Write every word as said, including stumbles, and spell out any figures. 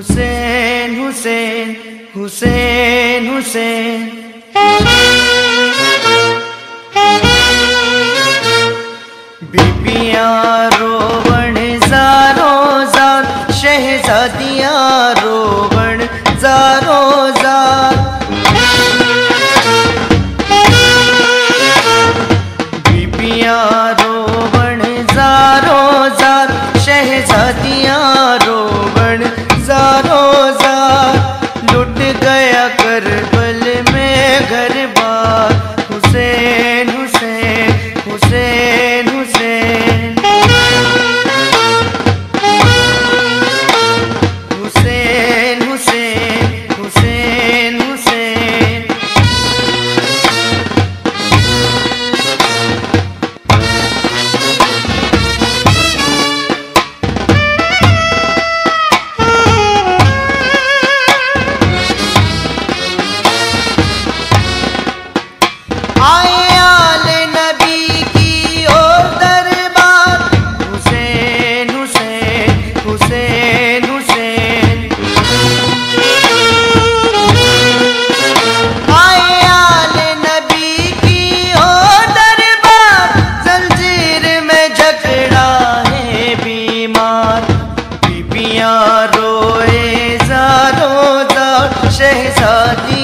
हुसैन हुसैन हुसैन हुसैन। बीबियाँ रोवण ज़ारो ज़ार, शहज़ादियाँ रोवण ज़ारो ज़ार। बीबियाँ रोवण ज़ारो ज़ार, शहज़ादियाँ रोवण ज़ारो ज़ार। लुट गया करबल में घर बार, हुसैन हुसैन हुसैन हुसैन। हुसैन हुसैन हुसैन हुसैन। रोए ज़ारो ज़ार, शहज़ादी